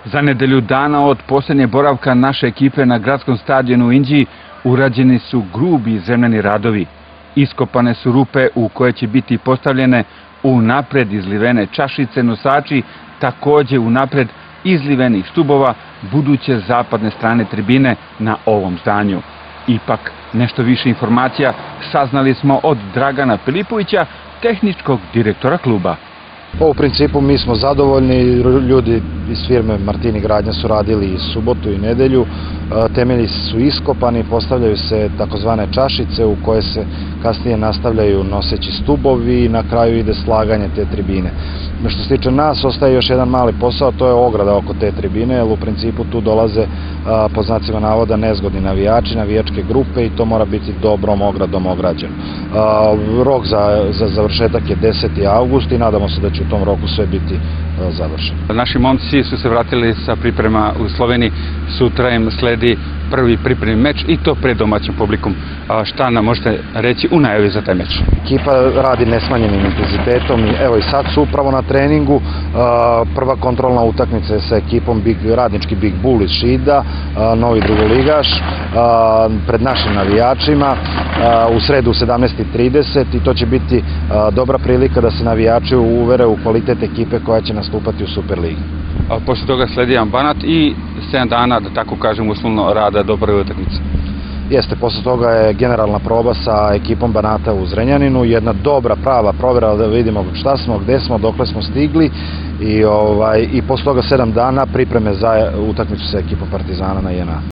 Za nedelju dana od posljednje boravka naše ekipe na gradskom stadionu u Inđiji urađeni su grubi zemljani radovi. Iskopane su rupe u koje će biti postavljene unapred izlivene čašice nosači, također unapred izlivenih štubova buduće zapadne strane tribine na ovom zdanju. Ipak nešto više informacija saznali smo od Dragana Filipovića, tehničkog direktora kluba. U principu mi smo zadovoljni, ljudi iz firme Martini Gradnja su radili i subotu i nedelju, temelji su iskopani, postavljaju se takozvane čašice u koje se kasnije nastavljaju noseći stubovi i na kraju ide slaganje te tribine. Što se tiče nas, ostaje još jedan mali posao, to je ograda oko te tribine, jer u principu tu dolaze, po znacima navoda, nezgodni navijači, navijačke grupe i to mora biti dobrom ogradom ograđeno. Rok za završetak je 10. august i nadamo se da će u tom roku sve biti završeno. Naši momci su se vratili sa priprema u Sloveniji, sutra im sledi prvi pripremni meč i to pred domaćim publikom. Šta nam možete reći u najavi za taj meč? Ekipa radi nesmanjenim intenzitetom i evo i sad su upravo na treningu. Prva kontrolna utakmica je sa ekipom radnički Big Bull iz Šida, novi drugoligaš, pred našim navijačima u sredu u 17:30 i to će biti dobra prilika da se navijači uvere u kvalitet ekipe koja će nastupati u Superligi. Poslije toga sledi jedan Banat i 7 dana, da tako kažem, uslovno rada do prve utakmice. Jeste, posle toga je generalna proba sa ekipom Banata u Zrenjaninu, jedna dobra, prava provjera da vidimo šta smo, gde smo, dokle smo stigli i posle toga 7 dana pripreme za utakmicu sa ekipom Partizana na JNA.